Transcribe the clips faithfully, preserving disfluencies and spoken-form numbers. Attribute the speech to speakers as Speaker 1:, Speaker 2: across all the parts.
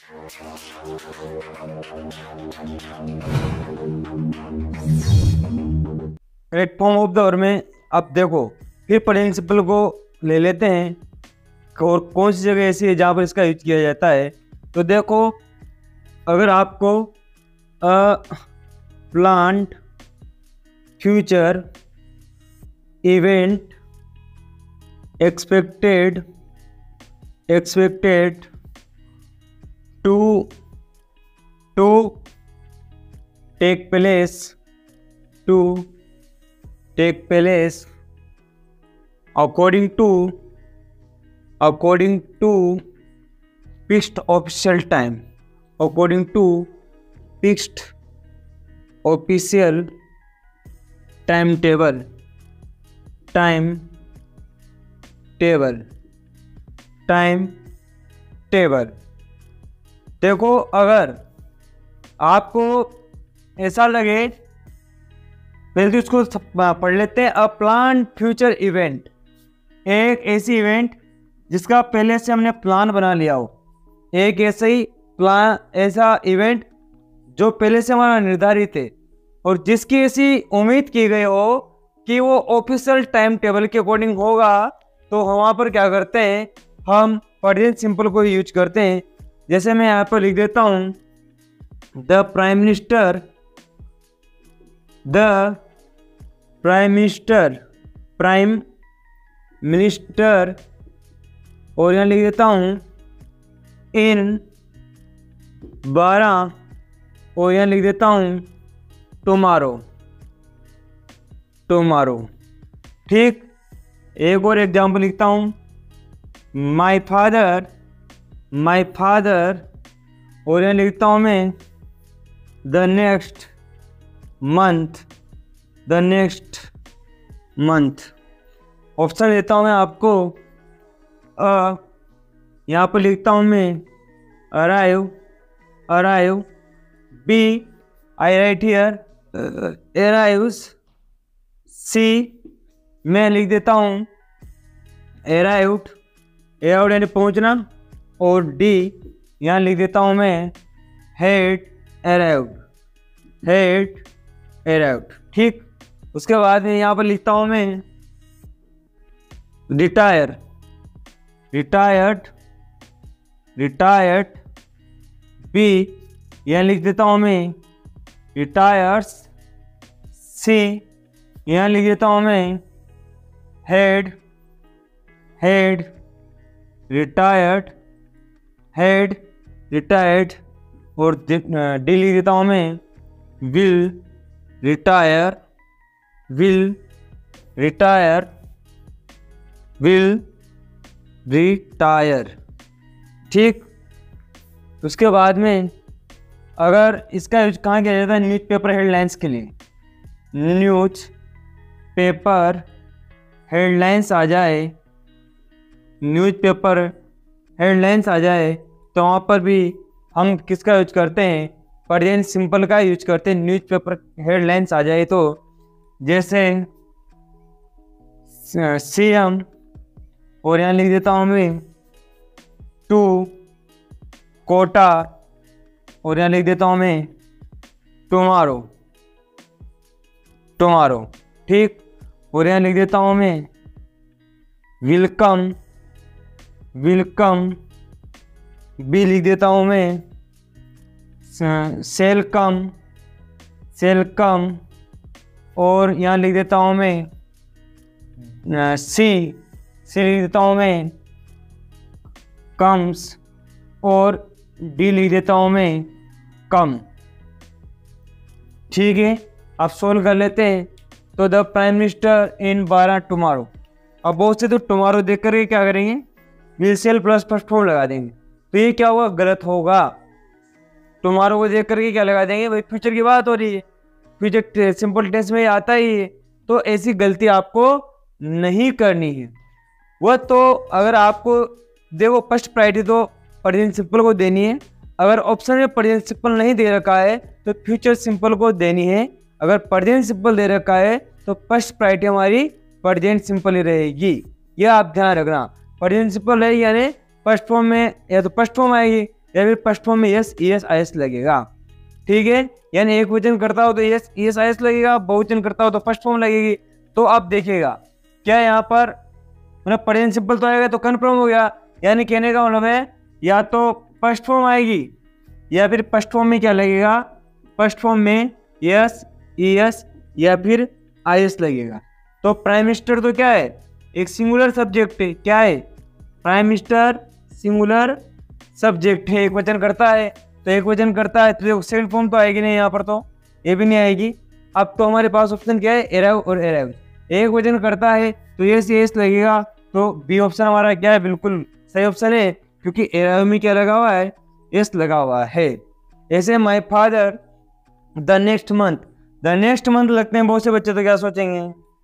Speaker 1: Correct form of the verb में अब देखो फिर प्रेजेंट सिंपल को ले लेते हैं और कौन सी जगह ऐसी है जहाँ पर इसका यूज किया जाता है। तो देखो अगर आपको planned future event expected expected to to take place to take place according to according to fixed official time according to fixed official time table time table time table. देखो अगर आपको ऐसा लगे पहले तो इसको पढ़ लेते हैं। अ प्लान फ्यूचर इवेंट, एक ऐसी इवेंट जिसका पहले से हमने प्लान बना लिया हो, एक ऐसा ही प्लान ऐसा इवेंट जो पहले से हमारा निर्धारित है और जिसकी ऐसी उम्मीद की गई हो कि वो ऑफिशियल टाइम टेबल के अकॉर्डिंग होगा, तो हम वहाँ पर क्या करते हैं, हम प्रेजेंट सिंपल को यूज करते हैं। जैसे मैं यहाँ पर लिख देता हूँ the prime minister the prime minister prime minister और यहाँ लिख देता हूँ इन बारह और यहाँ लिख देता हूँ टुमारो टुमारो। ठीक, एक और एग्जाम्पल लिखता हूँ माई फादर माई फादर और यहाँ लिखता हूँ मैं the next month the next month. Option देता हूँ मैं आपको, अ यहाँ पर लिखता हूँ मैं arrive arrive, B I write here arrives, C मैं लिख देता हूँ अराइव्ड अराइव्ड यानी पहुँचना, और डी यहाँ लिख देता हूँ मैं हेड अराइव्ड हेड अराइव्ड। ठीक, उसके बाद में यहाँ पर लिखता हूँ मैं रिटायर रिटायर्ड रिटायर्ड, बी यहाँ लिख देता हूँ मैं रिटायर्स, सी यहाँ लिख देता हूँ मैं had had retired had retired, और डी लिख देता हूँ मैं will retire will retire will retire. ठीक, उसके बाद में अगर इसका यूज कहाँ किया जाता है, न्यूज़ पेपर हेडलाइंस के लिए। न्यूज़ पेपर हेडलाइंस आ जाए न्यूज़ पेपर हेडलाइंस आ जाए तो वहाँ पर भी हम किसका यूज करते हैं, प्रेजेंट सिंपल का यूज करते हैं। न्यूज़ पेपर हेडलाइंस आ जाए तो जैसे सी एम और यहाँ लिख देता हूँ मैं टू कोटा और यहाँ लिख देता हूँ मैं टुमारो टुमारो। ठीक, और यहाँ लिख देता हूँ मैं वेलकम वेलकम, बी लिख देता हूँ मैं सेलकम सेलकम, और यहाँ लिख देता हूँ मैं सी सी लिख देता हूँ मैं कम्स, और डी लिख देता हूँ मैं कम। ठीक है, अब सोल्व कर लेते हैं। तो द प्राइम मिनिस्टर इन बारह टुमारो, अब बहुत से तो टुमारो देख करके क्या करेंगे, will shall plus first form लगा देंगे, तो ये क्या होगा, गलत होगा। टुमारो को देख करके क्या लगा देंगे, भाई फ्यूचर की बात हो रही है, फ्यूचर सिंपल टेंस में आता ही है, तो ऐसी गलती आपको नहीं करनी है। वह तो अगर आपको देखो फर्स्ट प्रायोरिटी तो प्रेजेंट सिंपल को देनी है, अगर ऑप्शन में प्रेजेंट सिंपल नहीं दे रखा है तो फ्यूचर सिंपल को देनी है। अगर प्रेजेंट सिंपल दे रखा है तो फर्स्ट प्रायोरिटी हमारी प्रेजेंट सिंपल ही रहेगी, यह आप ध्यान रखना। प्रेजेंट सिंपल है यानी फर्स्ट फॉर्म में या तो फर्स्ट फॉर्म आएगी, या फिर फर्स्ट फॉर्म में S E S I S लगेगा। ठीक है, यानी एक वचन करता हो तो S E S I S लगेगा, बहुवचन करता हो तो फर्स्ट फॉर्म लगेगी। तो आप देखिएगा क्या यहाँ पर मतलब प्रेजेंट सिंपल तो आएगा तो कन्फर्म हो गया, यानी कहने का मतलब है या तो फर्स्ट फॉर्म आएगी या फिर फर्स्ट फॉर्म में क्या लगेगा, फर्स्ट फॉर्म में यस ई एस या फिर आई एस लगेगा। तो प्राइम मिनिस्टर तो क्या है, एक सिंगुलर सब्जेक्ट है। क्या है, प्राइम मिनिस्टर सिंगुलर सब्जेक्ट है, एक वचन करता है। तो एक वचन करता है तो सेकंड फॉर्म तो आएगी नहीं, यहाँ पर तो ये भी नहीं आएगी। अब तो हमारे पास ऑप्शन क्या है, अराइव और अराइव। एक वचन करता है तो यस एस लगेगा, तो बी ऑप्शन हमारा क्या है, बिल्कुल सही ऑप्शन है, क्योंकि अराइव में क्या लगा हुआ है, एस लगा हुआ है। ऐसे my father the next month, the next month लगते हैं बहुत से बच्चे, तो क्या सोचेंगे,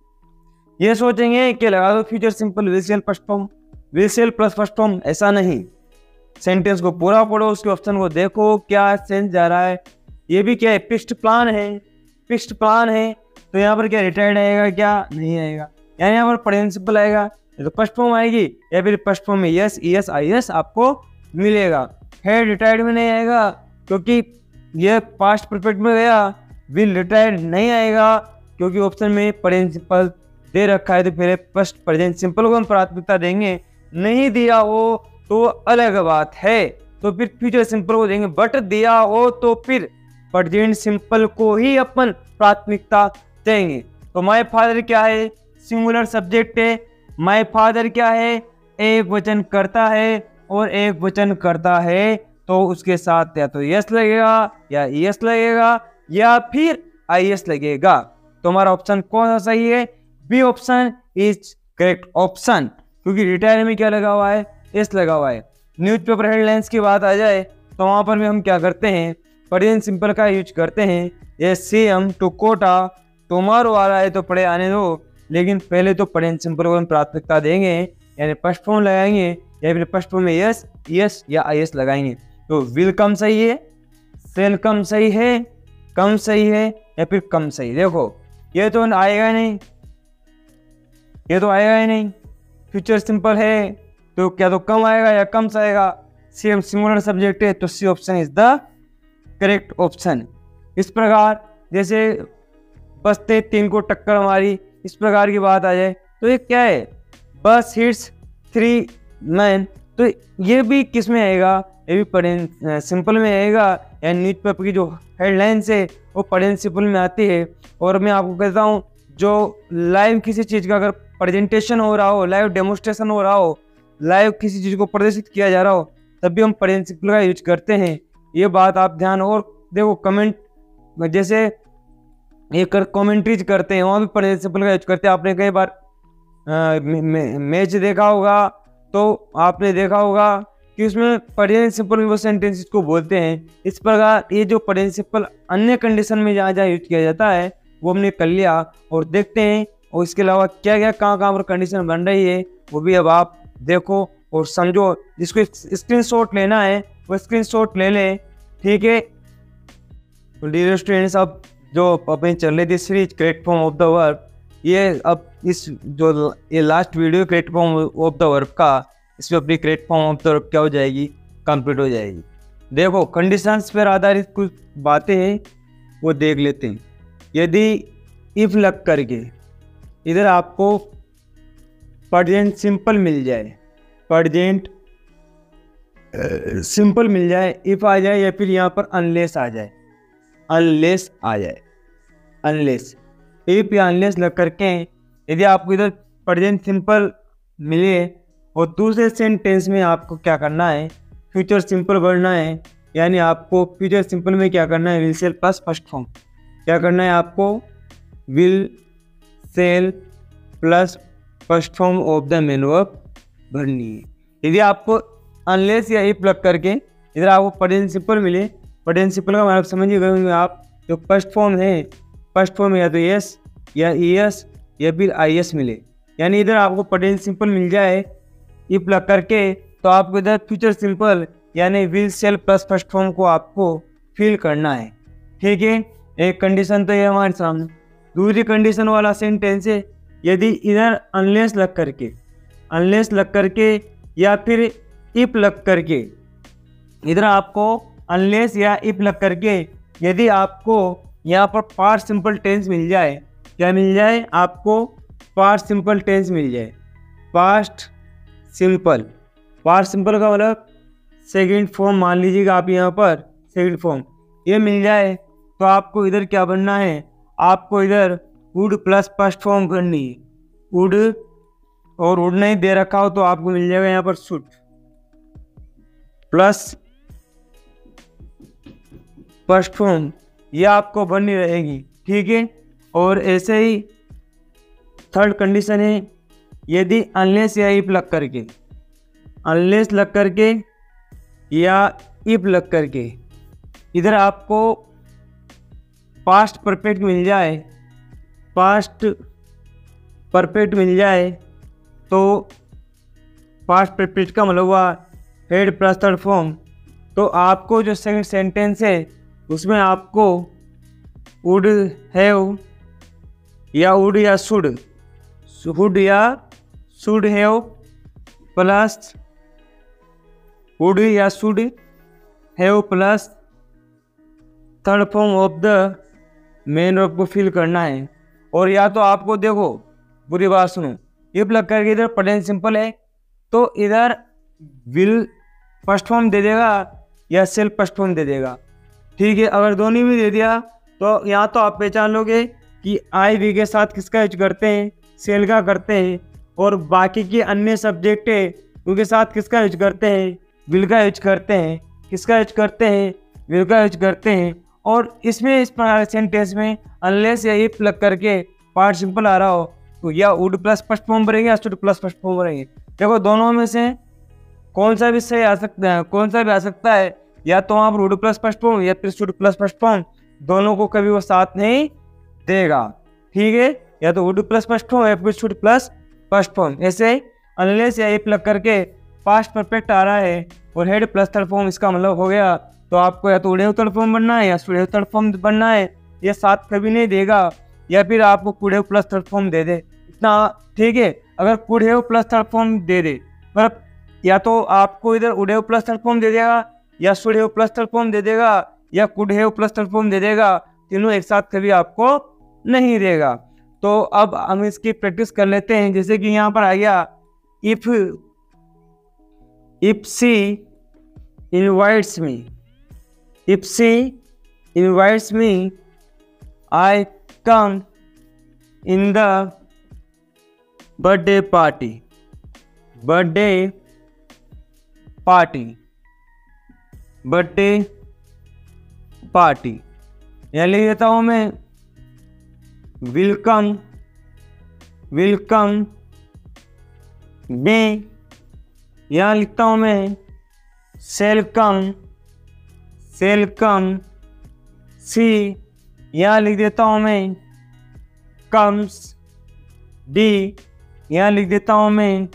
Speaker 1: ये सोचेंगे कि लगा दो future simple will shall first form, will shall plus first form. ऐसा नहीं, सेंटेंस को पूरा पढ़ो, उसके ऑप्शन को देखो क्या सेंस जा रहा है। ये भी क्या है, फिक्स्ड प्लान है, फिक्स्ड प्लान है। तो यहाँ पर क्या रिटायर्ड आएगा, क्या नहीं आएगा, यानी यहाँ पर प्रेजेंट सिंपल आएगा, तो फर्स्ट फॉर्म आएगी या फिर फर्स्ट फॉर्म में S E S I S आपको मिलेगा। है रिटायर्ड में नहीं आएगा, क्योंकि ये पास्ट परफेक्ट में गया। विल रिटायर्ड नहीं आएगा, क्योंकि ऑप्शन में प्रेजेंट सिंपल दे रखा है, तो फिर फर्स्ट प्रेजेंट सिंपल को हम प्राथमिकता देंगे। नहीं दिया हो तो अलग बात है, तो फिर फ्यूचर सिंपल को देंगे। बट दिया हो तो फिर प्रेजेंट सिंपल को ही अपन प्राथमिकता देंगे। तो माय फादर क्या है, सिंगुलर सब्जेक्ट है। माय फादर क्या है, एक वचन करता है, और एक वचन करता है तो उसके साथ या तो यस लगेगा या यस लगेगा या फिर आई एस लगेगा। तो हमारा ऑप्शन कौन सा सही है, B option is correct option, क्योंकि रिटायर में क्या लगा हुआ है, एस लगा हुआ है। न्यूज़पेपर हेडलाइंस की बात आ जाए तो वहाँ पर भी हम क्या करते हैं, प्रेजेंट सिंपल का यूज करते हैं। ये सेम टू कोटा, टुमारो आ रहा है तो पढ़े आने दो, लेकिन पहले तो प्रेजेंट सिंपल को हम प्राथमिकता देंगे, यानी फर्स्ट फॉर्म लगाएंगे या फिर फर्स्ट फॉर्म में यस यस या आई एस लगाएंगे। तो विल कम सही है, सेल कम सही है, कम सही है या फिर कम सही। देखो ये तो आएगा नहीं, ये तो आएगा ही नहीं। फ्यूचर सिंपल है तो क्या तो कम आएगा या कम से आएगा। सेम सिंगुलर सब्जेक्ट है तो C option is the correct option. इस प्रकार जैसे बसते तीन को टक्कर मारी, इस प्रकार की बात आ जाए तो ये क्या है, बस हिट्स थ्री मैन, तो ये भी किस में आएगा, ये भी प्रेजेंट सिंपल में आएगा। या न्यूज़पेपर की जो हेडलाइंस है वो प्रेजेंट सिंपल में आती है। और मैं आपको कहता हूँ जो लाइव किसी चीज़ का अगर प्रेजेंटेशन हो रहा हो, लाइव डेमोस्ट्रेशन हो रहा हो, लाइव किसी चीज़ को प्रदर्शित किया जा रहा हो, तब भी हम प्रेजेंट सिंपल का यूज करते हैं। ये बात आप ध्यान, और देखो कमेंट जैसे ये कर कमेंट्रीज करते हैं वहाँ भी प्रेजेंट सिंपल का यूज करते हैं। आपने कई बार मैच देखा होगा तो आपने देखा होगा कि उसमें प्रेजेंट सिंपल में वो सेंटेंसेस को बोलते हैं। इस प्रकार ये जो प्रेजेंट सिंपल अन्य कंडीशन में जहाँ जहाँ यूज किया जाता है वो हमने कर लिया, और देखते हैं और इसके अलावा क्या क्या कहाँ कहाँ पर कंडीशन बन रही है वो भी अब आप देखो और समझो। जिसको स्क्रीनशॉट लेना है वो स्क्रीनशॉट ले लें, ठीक है। तो डियर स्टूडेंट्स, अब जो अपनी चल रही थी series correct form of the verb, ये अब इस जो ये last video correct form of the verb का, इसमें अपनी correct form of the verb क्या हो जाएगी, कंप्लीट हो जाएगी। देखो कंडीशंस पर आधारित कुछ बातें हैं वो देख लेते हैं। यदि इफ लग करके इधर आपको प्रेजेंट सिंपल मिल जाए, प्रेजेंट सिंपल मिल जाए, इफ आ जाए या फिर यहाँ पर अनलेस आ जाए, अनलेस आ जाए, अनलेस इफ या अनलेस लग करके यदि आपको इधर प्रेजेंट सिंपल मिले और दूसरे सेंटेंस में आपको क्या करना है, फ्यूचर सिंपल बढ़ना है। यानी आपको फ्यूचर सिंपल में क्या करना है, will shall plus first form, क्या करना है आपको, will shall plus first form of the main verb भरनी है। यदि आपको अनलेस या इफ लग करके इधर आपको प्रेजेंट सिंपल मिले, प्रेजेंट सिंपल का मतलब समझिए गए आप, जो फर्स्ट फॉर्म है, फर्स्ट फॉर्म या तो यस या ई एस या फिर आई एस मिले, यानी इधर आपको प्रेजेंट सिंपल मिल जाए इफ लग करके, तो आपको इधर फ्यूचर सिंपल यानी will shall plus first form को आपको फिल करना है, ठीक है। एक कंडीशन तो ये हमारे सामने। दूसरी कंडीशन वाला सेंटेंस है, यदि इधर अनलेस लग करके, अनलेस लग करके या फिर इफ लग करके इधर आपको अनलेस या इफ लग करके यदि आपको यहाँ पर पास्ट सिंपल टेंस मिल जाए, क्या मिल जाए आपको, पास्ट सिंपल टेंस मिल जाए, पास्ट सिंपल, पास्ट सिंपल का मतलब सेकंड फॉर्म मान लीजिएगा आप यहाँ पर सेकंड फॉर्म, ये मिल जाए तो आपको इधर क्या बनना है, आपको इधर वुड प्लस फर्स्ट फॉर्म करनी है, वुड, और वुड नहीं दे रखा हो तो आपको मिल जाएगा यहाँ पर शुड प्लस फर्स्ट फॉर्म, ये आपको बननी रहेगी, ठीक है। और ऐसे ही थर्ड कंडीशन है, यदि अनलेस या इफ लग करके, अनलेस लग करके या इफ लग करके इधर आपको पास्ट परफेक्ट मिल जाए, पास्ट परफेक्ट मिल जाए तो पास्ट परफेक्ट का मतलब हुआ हेड प्लस थर्ड फॉर्म, तो आपको जो सेकंड सेंटेंस है उसमें आपको वुड हैव या वुड या शुड, शुड या शुड हैव प्लस वुड या should have plus third form of the main verb को फिल करना है। और या तो आपको देखो बुरी बात सुनो, इफ लग करके इधर प्रेजेंट सिंपल है तो इधर विल फर्स्ट फॉर्म दे देगा या सेल फर्स्ट फॉर्म दे देगा, ठीक है। अगर दोनों भी दे दिया तो यहाँ तो आप पहचान लोगे कि आई वी के साथ किसका यूज करते हैं, सेल का करते हैं, और बाकी के अन्य सब्जेक्ट है उनके साथ किसका यूज करते हैं, विल का यूज करते हैं, किसका यूज करते हैं, विल का यूज करते हैं। और इसमें इस सेंटेंस में अनलेस या इफ लग करके पार्ट सिंपल आ रहा हो तो या वुड प्लस फर्स्ट फॉर्म बनेंगे या शुड प्लस फर्स्ट फॉर्म बनेंगे। देखो दोनों में से कौन सा भी सही आ सकता है, कौन सा भी आ सकता है, या तो आप वुड प्लस फर्स्ट फॉर्म या फिर शुड प्लस फर्स्ट फॉर्म, दोनों को कभी वो साथ नहीं देगा, ठीक है। या तो वुड प्लस फर्स्ट फॉर्म या फिर शुड प्लस फर्स्ट फॉर्म। ऐसे अनलेस या इफ लग करके पास्ट परफेक्ट आ रहा है और हेड प्लस थर्ड फॉर्म, इसका मतलब हो गया तो आपको या तो वुड हैव थर्ड फॉर्म बनना है या शुड हैव थर्ड फॉर्म बनना है, ये साथ कभी नहीं देगा, या फिर आपको could have plus third form दे दे, इतना ठीक है। अगर could have plus third form दे दे मतलब या तो आपको इधर would have plus third form दे देगा या should have plus third form दे देगा या could have plus third form दे देगा, तीनों एक साथ कभी आपको नहीं देगा। तो अब हम इसकी प्रैक्टिस कर लेते हैं। जैसे कि यहाँ पर आ गया if if she invites me, if she invites me I come in the birthday party, birthday party, birthday party. यहाँ लिख देता हूँ मैं वेलकम, वेलकम बी, यहाँ लिखता हूँ मैं सेलकम, सेलकम सी, यहाँ लिख देता हूँ मैं कम्स डी, यहाँ लिख देता हूँ मैं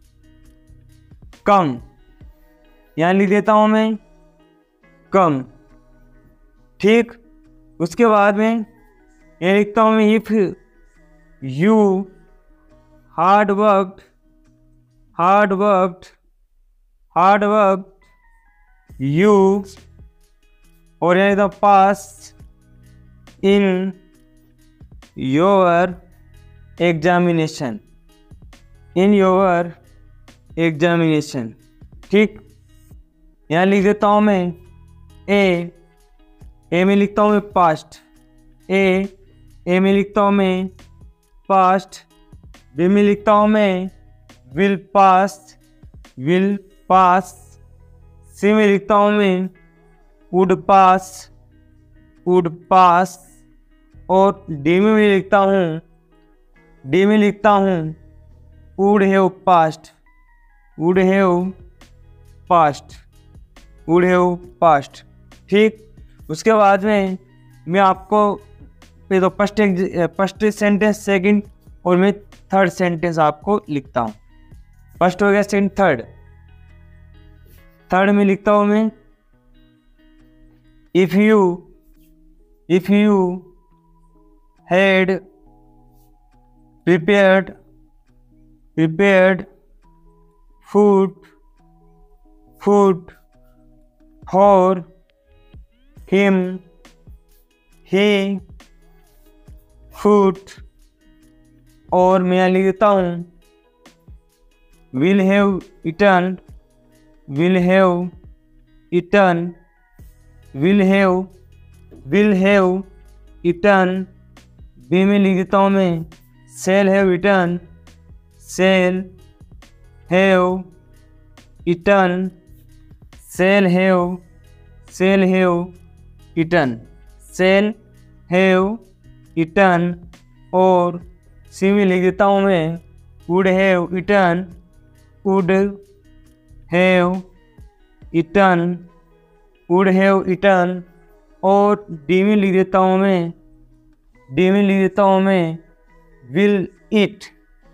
Speaker 1: कम, यहाँ लिख देता हूँ मैं कम, ठीक। उसके बाद में ये लिखता हूँ मैं if you hard work, hard work, hard work you, और यहाँ लिखता हूँ pass in your examination, in your examination, ठीक। यहाँ लिख देता हूँ मैं ए, ए में लिखता हूँ मैं पास्ट, ए, ए में लिखता हूँ मैं पास्ट, बी में लिखता हूँ मैं विल पास, विल पास, सी में लिखता हूँ मैं वुड पास, वुड पास, और डी में भी लिखता हूँ, डी में लिखता हूँ would have passed, would have passed, would have passed, ठीक। उसके बाद में मैं आपको तो फर्स्ट फर्स्ट सेंटेंस, सेकंड और मैं थर्ड सेंटेंस आपको लिखता हूँ। फर्स्ट हो गया, सेकंड, थर्ड। थर्ड में लिखता हूँ मैं if you, if you had prepared, prepared food, food for him he food, और मैं लिख देता हूँ will have eaten, will have eaten, will have will have eaten. B में लिख देता हूँ मैं shall have eaten, shall have eaten, shall have shall have eaten, shall have eaten. और सी में लिख देता हूँ मैं would have eaten, would have eaten, would have eaten. और डी में लिख देता हूँ मैं डी में लिख देता हूँ मैं विल इट,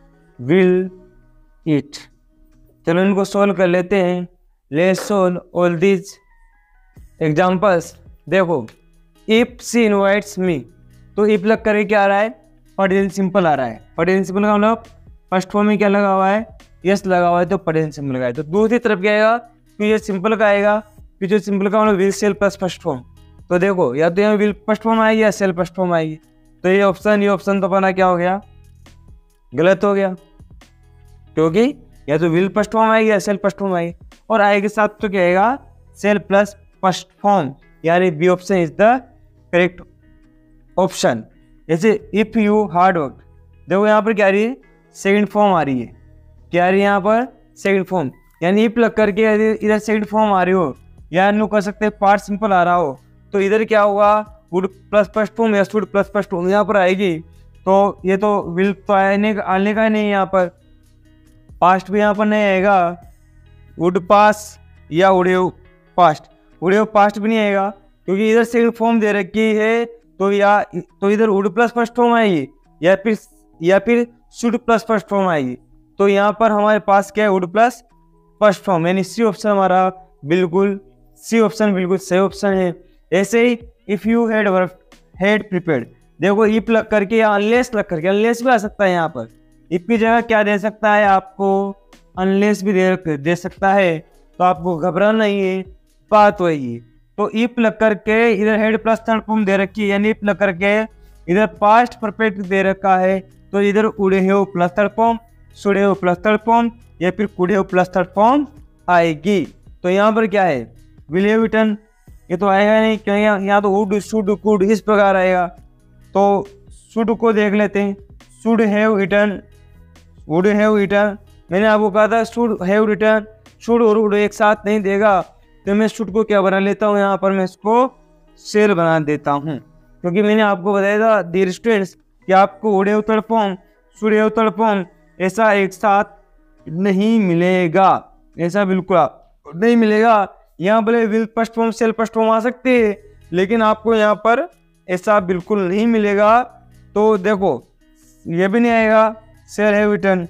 Speaker 1: विल इट। चलो इनको सॉल्व कर लेते हैं। Let's solve all this examples. देखो इफ सी इनवाइट्स मी, तो इफ लग करके क्या आ रहा है, प्रेजेंट सिंपल आ रहा है। प्रेजेंट सिंपल का मतलब फर्स्ट फॉर्म में क्या लगा हुआ है, यस लगा हुआ है, तो प्रेजेंट सिंपल लगा है। तो दूसरी तरफ क्या आएगा, फ्यूचर सिंपल का आएगा। फ्यूचर सिंपल का मतलब will shall plus first form. तो देखो या तो यहाँ विल फर्स्ट फॉर्म आएगी या सेल फर्स्ट फॉर्म आएगी। तो ये ऑप्शन ये ऑप्शन तो अपना क्या हो गया, गलत हो गया, क्योंकि या तो विल फर्स्ट फॉर्म आएगी या सेल फर्स्ट फॉर्म आएगी। और आए के साथ तो क्या आएगा, सेल प्लस फर्स्ट फॉर्म, यानी B option is the correct option. जैसे इफ यू हार्ड वर्क, देखो यहाँ पर क्या आ रही है, सेकंड फॉर्म आ रही है। क्या आ रही है यहाँ पर, सेकंड फॉर्म। यानी इफ लग करके यदि इधर सेकंड फॉर्म आ रही हो या नो कर सकते पार्ट सिंपल आ रहा हो, तो इधर क्या होगा, वुड प्लस फर्स्ट फॉर्म या शुड प्लस फर्स्ट फॉर्म यहाँ पर आएगी। तो ये तो विल तो आने आने का नहीं, यहाँ पर पास्ट भी यहाँ पर नहीं आएगा। वुड पास या would have passed, would have passed भी नहीं आएगा, क्योंकि इधर सेकंड फॉर्म दे रखी है। तो या तो इधर वुड प्लस फर्स्ट फॉर्म आएगी या फिर या फिर शुड प्लस फर्स्ट फॉर्म आएगी। तो यहाँ पर हमारे पास क्या है, वुड प्लस फर्स्ट फॉर्म, यानी सी ऑप्शन हमारा बिल्कुल सी ऑप्शन बिल्कुल सही ऑप्शन है। ऐसे ही if you had work had prepared, देखो इफ लग करके या अनलेस लग करके, अनलेस भी आ सकता है यहाँ पर। इफ की जगह क्या दे सकता है आपको, अनलेस भी दे दे सकता है। तो आपको घबराना नहीं है, बात वही। तो इफ लग करके इधर हेड प्लस थर्ड फॉर्म दे रखी है, यानी इफ लग करके इधर पास्ट परफेक्ट दे रखा है, तो इधर would have plus third form, should have plus third form या फिर could have plus third form आएगी। तो यहाँ पर क्या है, विल हैव इटन, ये तो आएगा नहीं, क्योंकि यहाँ तो वुड शुड कुड इस प्रकार आएगा। तो शुड को देख लेते हैं, should have eaten, would have eaten. मैंने आपको कहा था शुड हैव रिटर्न, शुड और वुड एक साथ नहीं देगा, तो मैं शुड को क्या बना लेता हूँ, यहाँ पर मैं इसको सेल बना देता हूँ। क्योंकि मैंने आपको बताया था डियर स्टूडेंट्स कि आपको would have third form, should have third form ऐसा एक साथ नहीं मिलेगा, ऐसा बिल्कुल नहीं मिलेगा। यहाँ भले will first form shall first form आ सकते हैं, लेकिन आपको यहाँ पर ऐसा बिल्कुल नहीं मिलेगा। तो देखो ये भी नहीं आएगा सेल हैव रिटर्न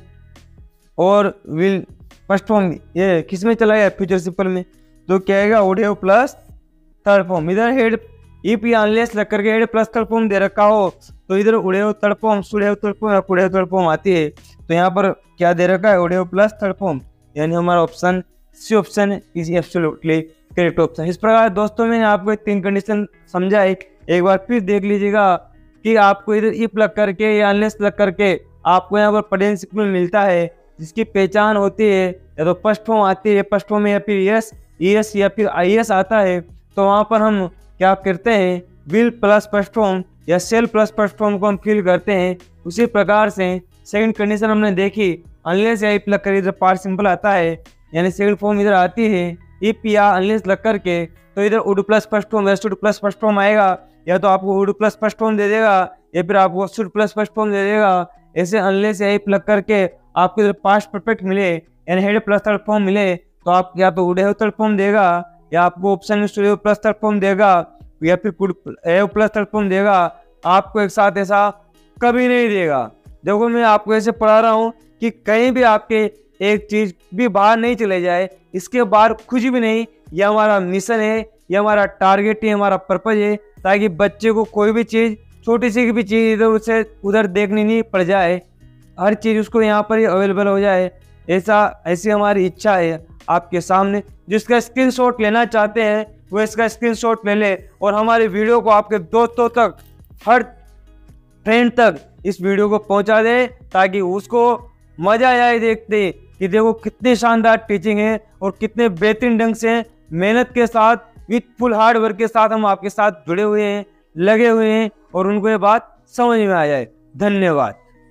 Speaker 1: और विल फर्स्ट फॉर्म, ये किस में चला गया, फ्यूचर सिंपल में। तो क्या आएगा, would have plus third form. इधर हेड इफ या अनलेस लग करके हेड प्लस थर्ड फॉर्म दे रखा हो, तो इधर would have third form, should have third form या कुड हैव थर्ड फॉर्म आती है। तो यहाँ पर क्या दे रखा है, would have plus third form, यानी हमारा option C option is absolutely correct option. इस प्रकार दोस्तों मैंने आपको तीन कंडीशन समझाई, एक बार फिर देख लीजिएगा कि आपको इधर इफ लग करके या अनलेस लग करके आपको यहाँ पर प्रेजेंट सिंपल मिलता है, जिसकी पहचान होती है या तो फर्स्ट फॉर्म आती है फर्स्ट फॉर्म में, या फिर यस यस या फिर आई एस आता है। तो वहाँ पर हम क्या करते हैं, विल प्लस फर्स्ट फॉर्म या सेल प्लस फर्स्ट फॉर्म को हम फिल करते हैं। उसी प्रकार से सेकंड कंडीशन हमने देखी, अनलेस या इफ लग कर इधर पार्ट सिंपल आता है, यानी सेकंड फॉर्म इधर आती है इफ या अनलेस लग करके, तो इधर वुड प्लस फर्स्ट फॉर्म या शुड प्लस फर्स्ट फॉर्म आएगा, या तो आपको वुड प्लस फर्स्ट फॉर्म दे देगा या फिर आपको शुड प्लस फर्स्ट फॉर्म दे देगा। ऐसे अनलेस या इफ लग करके आपको इधर पास्ट परफेक्ट मिले यानी हेड प्लस थर्ड फॉर्म मिले, तो आप या तो वुड हैव थर्ड फॉर्म देगा या आपको ऑप्शन में should have plus third form देगा या फिर could have plus third form देगा। आपको एक साथ ऐसा कभी नहीं देगा। देखो मैं आपको ऐसे पढ़ा रहा हूँ कि कहीं भी आपके एक चीज भी बाहर नहीं चले जाए, इसके बाहर कुछ भी नहीं। यह हमारा मिशन है, यह हमारा टारगेट है, हमारा पर्पज है, ताकि बच्चे को कोई भी चीज़, छोटी सी भी चीज़ इधर उसे उधर देखनी नहीं पड़ जाए, हर चीज़ उसको यहाँ पर ही अवेलेबल हो जाए। ऐसा ऐसी हमारी इच्छा है आपके सामने। जिसका स्क्रीनशॉट लेना चाहते हैं वो इसका स्क्रीनशॉट ले ले और हमारी वीडियो को आपके दोस्तों तक, हर फ्रेंड तक इस वीडियो को पहुंचा दे, ताकि उसको मजा आए देखते कि देखो कितनी शानदार टीचिंग है और कितने बेहतरीन ढंग से मेहनत के साथ, विथ फुल हार्ड वर्क के साथ हम आपके साथ जुड़े हुए हैं, लगे हुए हैं, और उनको ये बात समझ में आ जाए। धन्यवाद।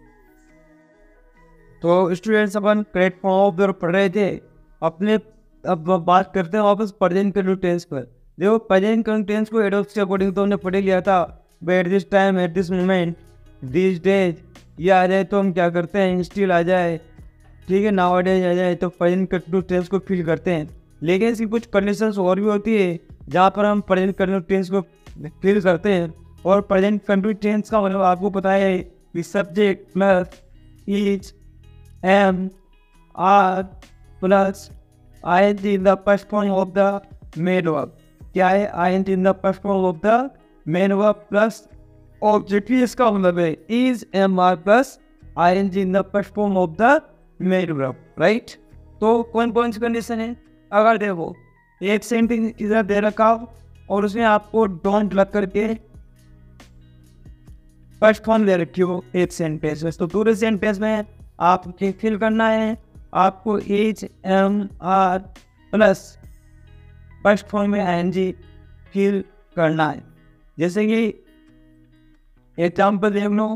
Speaker 1: तो स्टूडेंट्स, अपन प्लेटफॉर्म पर पढ़ रहे थे अपने। अब बात करते हैं वापस प्रेजेंट कंटिन्यूस टेंस पर। देखो, प्रेजेंट कंटिन्यूस टेंस को एडोप्स के अकॉर्डिंग तो हमने पढ़ लिया था। At this time, at this moment, this days, ये आ जाए तो हम क्या करते हैं, स्टिल आ जाए, ठीक है, नाउ डेज आ जाए तो प्रेजेंट कंटिन्यूस टेंस को फिल करते हैं। लेकिन इसकी कुछ कंडीशंस और भी होती है जहाँ पर हम प्रेजेंट कंटिन्यूस टेंस को फिल करते हैं। और प्रेजेंट कंटिन्यूस टेंस का मतलब आपको पता है कि subject plus is, am, are plus I N G in the first form of the main verb. क्या है? I N G in the first form of the main verb plus object. इसका मतलब है is, am, are plus I N G in the first form of the main verb, right. तो कौन कौन सी condition है? अगर देखो एक सेंटेंस इधर दे रखा हो और उसमें आपको डोंट लग करके फर्स्ट फॉर्म दे रखी हो एक सेंटेंस में, तो पूरे सेंटेंस में आपको फिल करना है, आपको is, am, are plus first form में आई एन जी फिल करना है। जैसे कि एग्जाम्पल देख लो,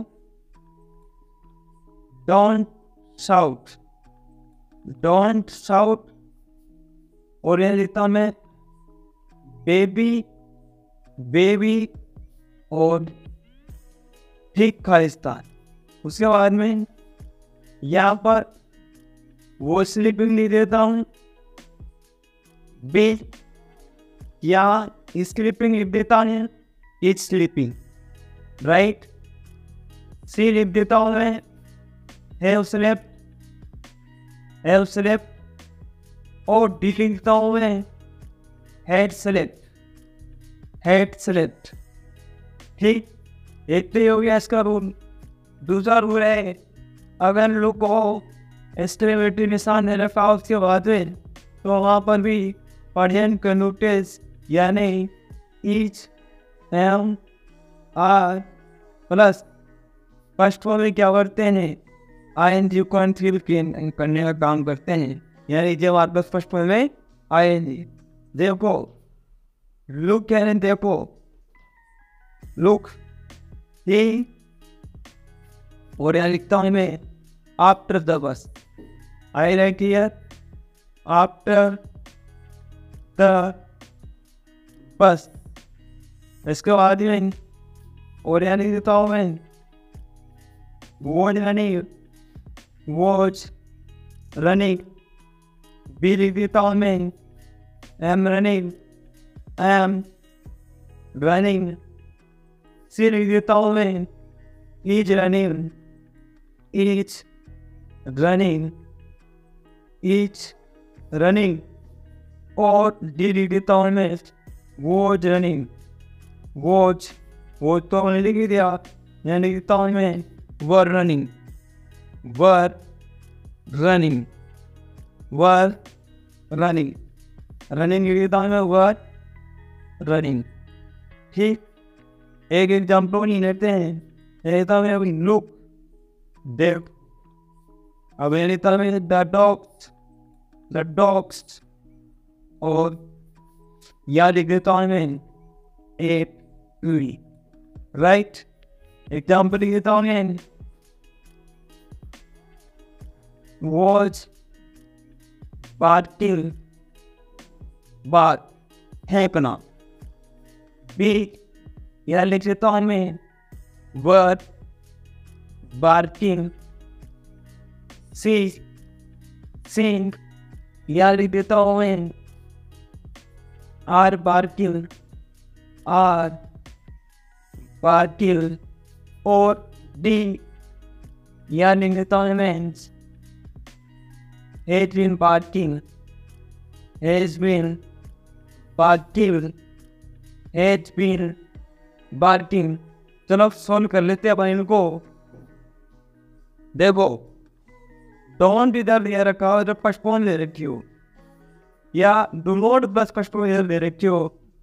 Speaker 1: डोंट शाउट, डोंट शाउट, और यह लिखता हूं मैं बेबी, बेबी और ठीक खालिस्तान। उसके बाद में यहाँ पर वो स्लीपिंग लिख देता हूँ, बे यहाँ स्लीपिंग लिख देता हूँ, इज स्लीपिंग, राइट। सी लिख देता हूँ मैं, हैव स्लेप्ट, हैव स्लेप्ट, और डी लिखता हूँ मैं हैड स्लेप्ट, हैड स्लेप्ट, ठीक। एक तो हो गया इसका रूल। दूसरा रूल है, अगर लोग को एक्सक्लेमेटरी निशान ने रखा उसके बाद में, तो वहाँ पर भी प्रेजेंट कंटिन्यूस यानी is, am, are plus first form में क्या करते हैं, आई एन जी को फिल करने का काम करते हैं। यानी जब आपके पास फर्स्ट फॉर्म में आई एन जी, देखो लुक कह रहे, देखो लुक, ये और यहाँ लिखता हूँ मैं after the bus, I write here after the bus. इसके बाद में और यहाँ लिख देता हूँ मैं was running, was running, B लिख देता हूँ मैं am running, am running, C लिख देता हूँ मैं is running, is running, is running, और डी लिख देता हूँ मैं वॉज रनिंग, वॉज, वॉज तो मैंने लिख दिया, यहाँ लिख देता हूँ मैं were running, were running, were running, running लिख देता हूँ मैं वर रनिंग, ठीक। एक एग्जाम्पल नहीं लेते हैं, लेता हूँ अभी लुक, देख, अब ये लेता हूँ द डॉग्स, द डॉग्स, और यहाँ लिख देता हूँ मैं ए वी, राइट। एग्जाम्पल लिख देता हूँ मैं वॉज barking, bark, हैपना, बी यहाँ लिख देता हूँ मैं वर्ड barking, सी sing, यहाँ लिख देता हूँ मैं आर barking, आर barking, और डी यहाँ लिख देता हूँ मैं has been barking, has been barking, has been barking। चलो सॉल्व कर लेते हैं अपन इनको। देखो डोंट इधर दे रखा हो, जब फर्स्ट फॉर्म ले रखी हो, या do not plus first form इधर दे रखी हो,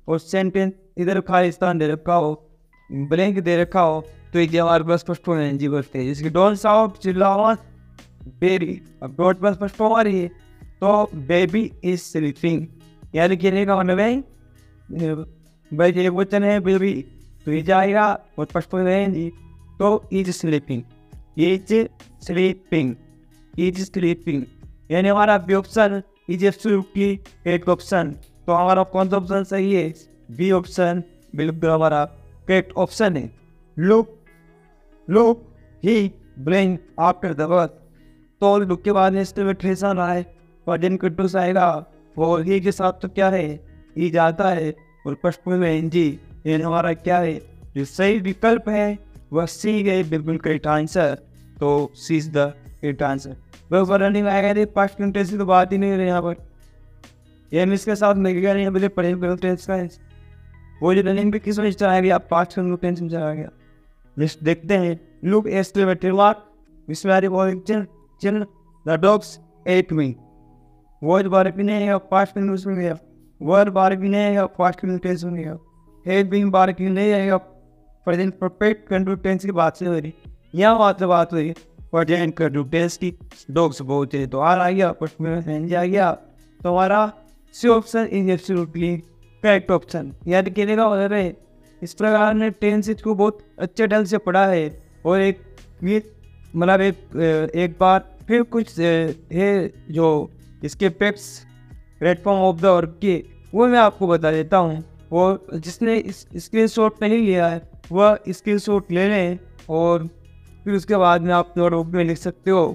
Speaker 1: और सेंटेंस इधर खाली स्थान दे रखा हो, ब्लैंक दे रखा हो, तो ये हमारे पास फर्स्ट फॉर्म एन जी बनते हैं। जैसे डोंट साउट चिल्लाओ बेबी, अब डोंट पास फर्स्ट फॉर्म आ रही है तो बेबी इज स्लीपिंग, यानी कहने का मतलब है भाई एक वचन है बेबी तो ये जाएगा और फर्स्ट फॉर्म है जी, तो is sleeping, is sleeping, is sleeping, यानी हमारा B option is absolutely correct option. तो हमारा कौन सा ऑप्शन सही है? बी ऑप्शन बिल्कुल हमारा करेक्ट ऑप्शन है। Look look he blink after the word, तो लुक के बाद नेक्स्ट में ट्रेस आ रहा है और दिन कटूस आएगा और ही के साथ तो क्या है ई जाता है और फर्स्ट में एन जी, ये हमारा क्या है जो सही विकल्प है वह सी है बिल्कुल करेक्ट आंसर। तो C is the correct answer. वह रनिंग आएगा नहीं पास्ट कंटेंस की तो बात ही नहीं रही यहाँ पर, यानी इसके साथ लगेगा नहीं मुझे प्रेजेंट का वो जो रनिंग पे किस वजह से आएगी आप पास्ट कंटेंस में चला गया। लिस्ट देखते हैं। लुक एस्टिमेटेड मार्क इसमें आ रही वो children the dogs at me, word बार भी नहीं है पास्ट कंटेंस में गया, वर्ड बार भी नहीं है पास्ट कंटेंस में गया, हेड बीइंग बार की नहीं है प्रेजेंट परफेक्ट कंटेंस की बात से हो रही, यहाँ बात से बात हो रही प्रेजेंट कंटेंस की। डॉग्स बहुत है तो आर आ गया, फर्स्ट में एन जी आ गया, तो हमारा C option is absolutely correct option. याद कहने का मतलब है इस प्रकार ने टेंस को बहुत अच्छे ढंग से पढ़ा है और एक मतलब एक एक बार फिर कुछ है जो इसके facts platform of the work के वो मैं आपको बता देता हूँ। और जिसने इस स्क्रीन शॉट नहीं लिया है वह स्क्रीन शॉट ले लें और फिर उसके बाद में आप नोटबुक में लिख सकते हो।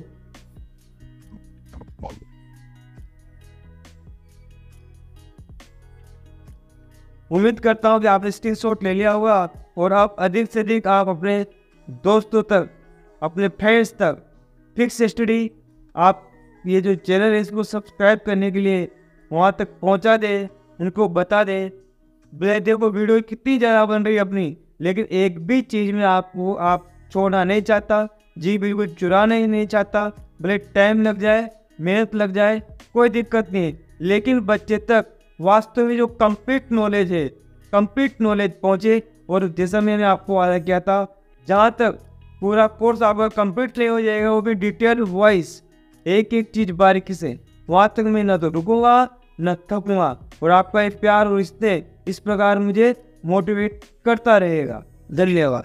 Speaker 1: उम्मीद करता हूँ कि आपने स्क्रीन शॉट ले लिया होगा और आप अधिक से अधिक आप अपने दोस्तों तक, अपने फ्रेंड्स तक फिक्स स्टडी आप ये जो चैनल है इसको सब्सक्राइब करने के लिए वहाँ तक पहुँचा दें, इनको बता दें। देखो वीडियो कितनी ज़्यादा बन रही है अपनी, लेकिन एक भी चीज़ में आपको आप छोड़ना नहीं चाहता, जी बिल्कुल चुराना ही नहीं चाहता, भले टाइम लग जाए मेहनत लग जाए कोई दिक्कत नहीं, लेकिन बच्चे तक वास्तव में जो कंप्लीट नॉलेज है कंप्लीट नॉलेज पहुँचे। और जैसा मैंने आपको वादा किया था जहाँ तक पूरा कोर्स आपका कंप्लीट नहीं हो जाएगा वो भी डिटेल वाइज एक एक चीज़ बारीकी से, वहाँ तक मैं न तो रुकूंगा न थकूंगा और आपका एक प्यार और रिश्ते इस प्रकार मुझे मोटिवेट करता रहेगा। धन्यवाद।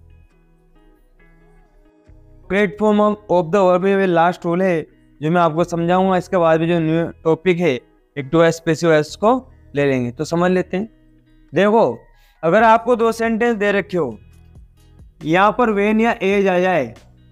Speaker 1: प्लेटफॉर्म ऑफ द वर्ब में लास्ट रोल है जो मैं आपको समझाऊंगा, इसके बाद में जो न्यू टॉपिक है एक टू स्पेसिफिक को ले लेंगे। तो समझ लेते हैं। देखो अगर आपको दो सेंटेंस दे रखे हो, यहाँ पर वेन या एज आ जाए,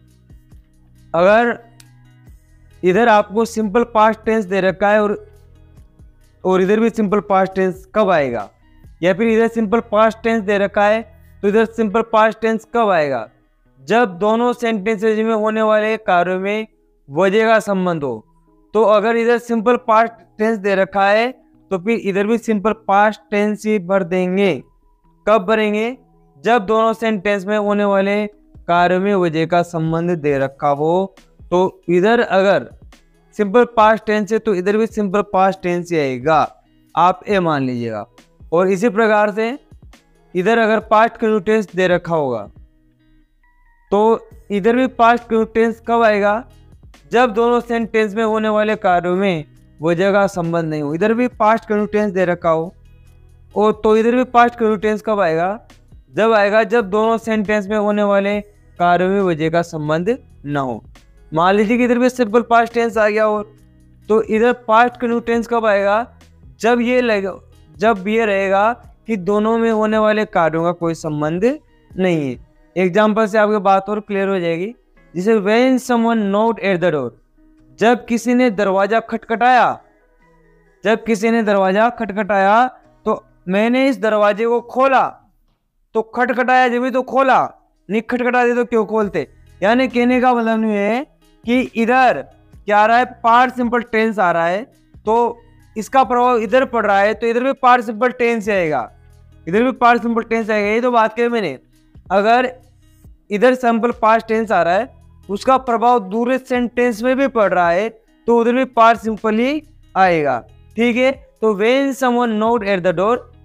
Speaker 1: अगर इधर आपको सिंपल पास्ट टेंस दे रखा है और और इधर भी सिंपल पास्ट टेंस कब आएगा, या फिर इधर सिंपल पास्ट टेंस दे रखा है तो इधर सिंपल पास्ट टेंस कब आएगा, जब दोनों सेंटेंसेज में होने वाले कार्यों में वजह का संबंध हो। तो अगर इधर सिंपल पास्ट टेंस दे रखा है तो फिर इधर भी सिंपल पास्ट टेंस ही भर देंगे। कब भरेंगे? जब दोनों सेंटेंस में होने वाले कार्यों में वजह का संबंध दे रखा हो। तो इधर अगर सिंपल पास्ट टेंस है तो इधर भी सिंपल पास्ट टेंस ही आएगा, आप ये मान लीजिएगा। और इसी प्रकार से इधर अगर पास्ट कंटिन्यूअस टेंस दे रखा होगा तो इधर भी पास्ट कंटिन्यूअस टेंस कब आएगा, जब दोनों सेंटेंस में होने वाले कार्यों में वजह का संबंध नहीं हो। इधर भी पास्ट कंटिन्यूअस टेंस दे रखा हो और तो इधर भी पास्ट कंटिन्यूअस टेंस कब आएगा, जब आएगा जब दोनों सेंटेंस में होने वाले कार्यों में वजह का संबंध ना हो। मान लीजिए कि इधर भी सिंपल पास्ट टेंस आ गया और तो इधर पास्ट कंटिन्यूअस टेंस कब आएगा, जब ये लगेगा जब ये रहेगा कि दोनों में होने वाले कार्यों का कोई संबंध नहीं है। एग्जाम्पल से आपकी बात और क्लियर हो जाएगी। जैसे when someone knocked at the door, जब किसी ने दरवाजा खटखटाया, जब किसी ने दरवाजा खटखटाया तो मैंने इस दरवाजे को खोला। तो खटखटाया जब भी तो खोला, नहीं खटखटाते तो क्यों खोलते। यानी कहने का मतलब नहीं है कि इधर क्या आ रहा है, पार्ट सिंपल टेंस आ रहा है तो इसका प्रभाव इधर पड़ रहा है, तो इधर भी पार्ट सिंपल टेंस आएगा, इधर भी पार्ट सिंपल टेंस आएगा। ये तो बात कही मैंने। अगर इधर सिंपल पास्ट टेंस आ रहा है उसका प्रभाव दूसरे सेंटेंस में भी पड़ रहा है तो उधर भी पार्ट सिंपल ही आएगा। ठीक है। तो when someone knocked at the door,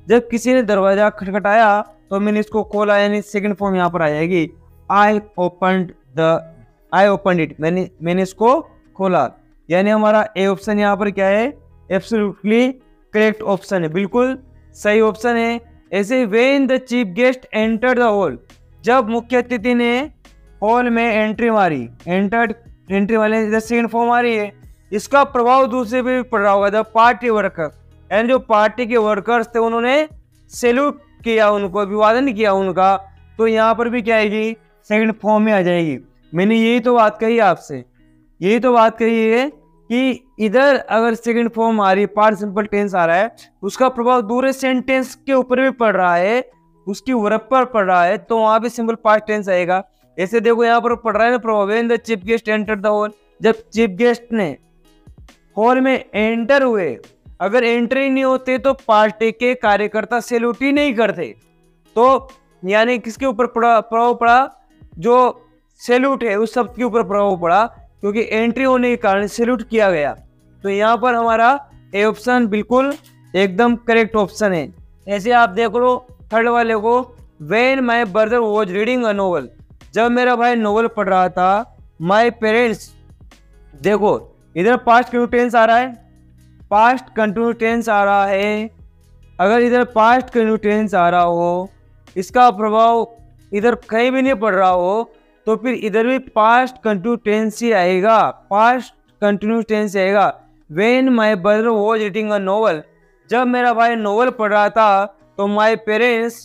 Speaker 1: जब किसी ने दरवाजा खटखटाया तो मैंने इसको खोला, यानी सेकंड फॉर्म यहाँ पर आ जाएगी I opened the I opened it, मैंने मैंने इसको खोला। यानी हमारा ए ऑप्शन यहाँ पर क्या है, एब्सोल्युटली करेक्ट ऑप्शन है, बिल्कुल सही ऑप्शन है। ऐसे when the chief guest enter the hall, जब मुख्य अतिथि ने हॉल में एंट्री मारी, एंटर्ड एंट्री वाले इधर सेकंड फॉर्म आ रही है, इसका प्रभाव दूसरे पे भी पड़ रहा होगा। द पार्टी वर्कर, यानी जो पार्टी के वर्कर्स थे उन्होंने सैल्यूट किया, उनको अभिवादन किया उनका, तो यहाँ पर भी क्या आएगी, सेकंड फॉर्म में आ जाएगी। मैंने यही तो बात कही आपसे, यही तो बात कही है कि इधर अगर सेकंड फॉर्म आ रही है, पार्ट सिंपल टेंस आ रहा है, उसका प्रभाव दूसरे सेंटेंस के ऊपर भी पड़ रहा है, उसकी वर्ब पर पड़ रहा है, तो वहां भी सिंपल पास्ट टेंस आएगा। ऐसे देखो यहाँ पर पड़ रहा है ना प्रभाव, when the chief guest enter the hall, जब चीफ गेस्ट ने हॉल में एंटर हुए, अगर एंट्री नहीं होते तो पार्टी के कार्यकर्ता सैल्यूट ही नहीं करते, तो यानी किसके ऊपर पड़ा प्रभाव पड़ा, जो सैल्यूट है उस शब्द के ऊपर प्रभाव पड़ा, क्योंकि एंट्री होने के कारण सैल्यूट किया गया। तो यहाँ पर हमारा ए ऑप्शन बिल्कुल एकदम करेक्ट ऑप्शन है। ऐसे आप देख लो थर्ड वाले को, when my brother was reading a novel, जब मेरा भाई नोवेल पढ़ रहा था, माय पेरेंट्स, देखो इधर पास्ट कंटिन्यू टेंस आ रहा है, पास्ट कंटिन्यू टेंस आ रहा है, अगर इधर पास्ट कंटिन्यू टेंस आ रहा हो, इसका प्रभाव इधर कहीं भी नहीं पड़ रहा हो, तो फिर इधर भी पास्ट कंटिन्यू टेंस ही आएगा, पास्ट कंटिन्यू टेंस आएगा। When my brother was reading a novel, जब मेरा भाई नोवेल पढ़ रहा था, तो my parents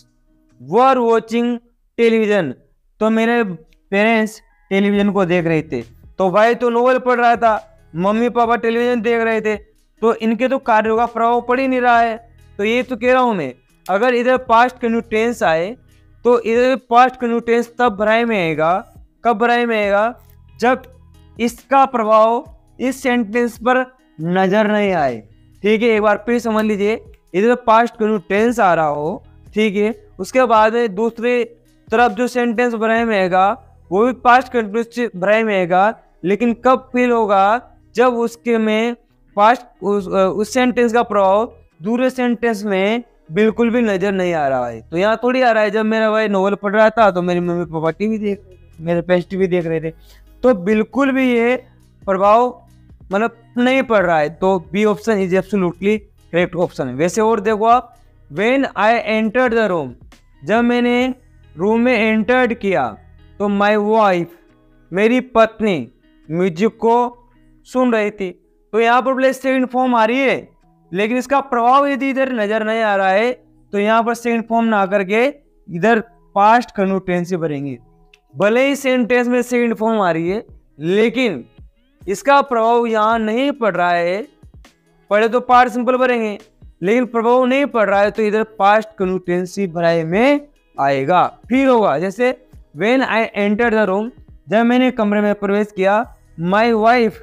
Speaker 1: were watching television, तो मेरे पेरेंट्स टेलीविजन को देख रहे थे। तो भाई तो नोवेल पढ़ रहा था, मम्मी पापा टेलीविजन देख रहे थे, तो इनके तो कार्यों का प्रभाव पड़ ही नहीं रहा है। तो ये तो कह रहा हूँ मैं, अगर इधर पास्ट कंटिन्यू टेंस आए तो इधर पास्ट कंटिन्यू टेंस तब भराई में आएगा, कब भराई में आएगा, जब इसका प्रभाव इस सेंटेंस पर नजर नहीं आए। ठीक है, एक बार फिर समझ लीजिए, इधर पास्ट कंटिन्यू टेंस आ रहा हो, ठीक है, उसके बाद दूसरे तरफ जो सेंटेंस भराई में आएगा वो भी पास्ट कंटिन्यूस भराई में आएगा, लेकिन कब फील होगा, जब उसके में पास्ट उस, उस सेंटेंस का प्रभाव दूसरे सेंटेंस में बिल्कुल भी नजर नहीं आ रहा है। तो यहाँ थोड़ी आ रहा है, जब मेरा भाई नोवेल पढ़ रहा था तो मेरी मम्मी पापा टीवी देख रहे थे, मेरे पेरेंट्स टीवी देख रहे थे, तो बिल्कुल भी ये प्रभाव मतलब नहीं पड़ रहा है। तो B option is absolutely correct option है। वैसे और देखो आप, when I entered the room, जब मैंने रूम में एंटर्ड किया, तो माय वाइफ, मेरी पत्नी म्यूजिक को सुन रही थी। तो यहाँ पर प्लेस सेकंड फॉर्म आ रही है, लेकिन इसका प्रभाव यदि इधर नजर नहीं आ रहा है, तो यहाँ पर सेकंड फॉर्म ना करके इधर पास्ट कंटिन्यू टेंस से भरेंगे। भले ही सेंटेंस में सेकंड फॉर्म आ रही है, लेकिन इसका प्रभाव यहाँ नहीं पड़ रहा है। पहले तो पास्ट सिंपल भरेंगे, लेकिन प्रभाव नहीं पड़ रहा है, तो इधर पास्ट कंटिन्यू टेंस ही भराई में आएगा। फिर होगा जैसे when I enter the room, जब मैंने कमरे में प्रवेश किया, माई वाइफ,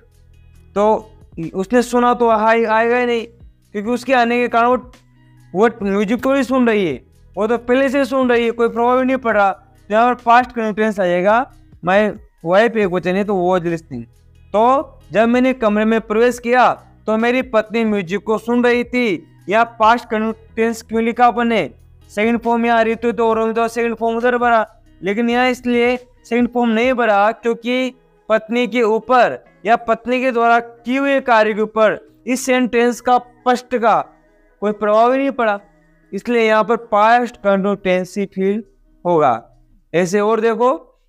Speaker 1: तो उसने सुना तो हाई आएगा ही नहीं, क्योंकि उसके आने के कारण वो म्यूजिक को ही सुन रही है, वो तो पहले से सुन रही है, कोई प्रभाव ही नहीं पड़ रहा। तो यहाँ पर पास्ट कंटिन्यूस आ जाएगा, माई वाइफ एक वचन है तो वॉज लिसनिंग। तो जब मैंने कमरे में प्रवेश किया तो मेरी पत्नी म्यूजिक को सुन रही थी। या पास्ट कंटिन्यूस क्यों लिखा अपन ने, सेकंड फॉर्म में आ रही थी तो, तो सेकंड फॉर्म उधर भरा, लेकिन यहाँ इसलिए सेकंड फॉर्म नहीं भरा क्योंकि पत्नी के ऊपर या पत्नी के द्वारा किए हुए कार्य के ऊपर इस सेंटेंस का पस्ट का कोई प्रभाव ही नहीं पड़ा, इसलिए यहाँ पर पास्ट कंटिन्यूस टेंस ही फील होगा। ऐसे और देखो,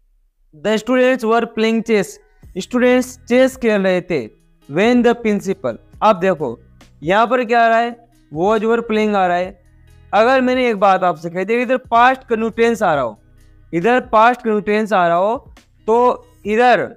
Speaker 1: the students were playing chess, students chess खेल रहे थे। व्हेन द प्रिंसिपल, अब देखो यहाँ पर क्या आ रहा है, वॉज वर प्लेइंग आ रहा है। अगर मैंने एक बात आपसे कही थी, इधर पास्ट कंटिन्यूस टेंस आ रहा हो, इधर पास्ट कंटिन्यूस टेंस आ रहा हो, तो इधर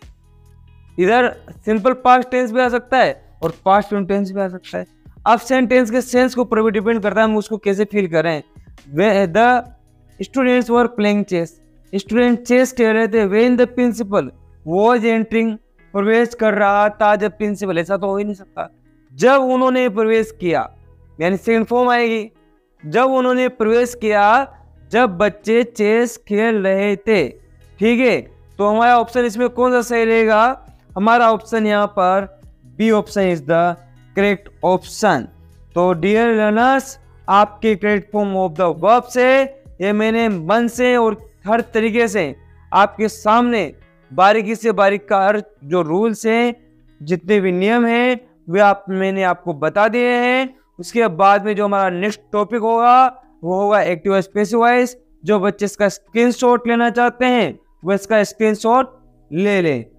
Speaker 1: इधर सिंपल पास्ट टेंस भी आ सकता है और पास्ट कंटिन्यूस टेंस भी आ सकता है। अब सेंटेंस के सेंस के ऊपर भी डिपेंड करता है हम उसको कैसे फील करें। The students were playing chess, student chess खेल रहे थे। When the principal was entering, प्रवेश कर रहा था जब प्रिंसिपल, ऐसा तो हो ही नहीं सकता। जब उन्होंने प्रवेश किया, यानी सेकंड फॉर्म आएगी, जब उन्होंने प्रवेश किया जब बच्चे चेस खेल रहे थे। ठीक है, तो हमारा ऑप्शन इसमें कौन सा सही रहेगा, हमारा ऑप्शन यहाँ पर B option is the correct option. तो डियर लर्नर्स, आपके correct form of the verb से, ये मैंने मन से और हर तरीके से आपके सामने बारीकी से बारीक का हर जो रूल्स हैं, जितने भी नियम हैं, वे आप मैंने आपको बता दिए हैं। उसके बाद में जो हमारा नेक्स्ट टॉपिक होगा वो होगा एक्टिव पैसिव वॉइस। जो बच्चे इसका स्क्रीनशॉट लेना चाहते हैं वो इसका स्क्रीनशॉट ले लें।